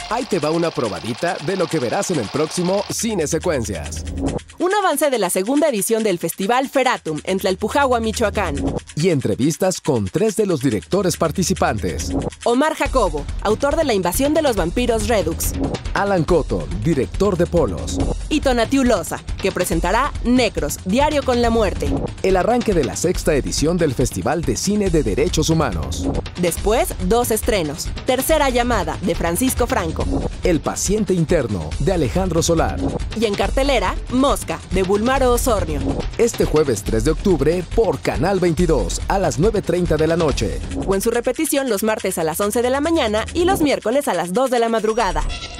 Ahí te va una probadita de lo que verás en el próximo Cine Secuencias. Un avance de la segunda edición del Festival Feratum en Tlalpujahua, Michoacán. Y entrevistas con 3 de los directores participantes. Omar Jacobo, autor de La invasión de los vampiros Redux. Alan Cotton, director de Polos. Y Tonatiuh Loza, que presentará Necros, Diario con la Muerte. El arranque de la 6ª edición del Festival de Cine de Derechos Humanos. Después, 2 estrenos. Tercera llamada, de Francisco Franco. El paciente interno, de Alejandro Solar. Y en cartelera, Mosca, de Bulmaro Osornio. Este jueves 3 de octubre por Canal 22 a las 9:30 de la noche. O en su repetición los martes a las 11 de la mañana y los miércoles a las 2 de la madrugada.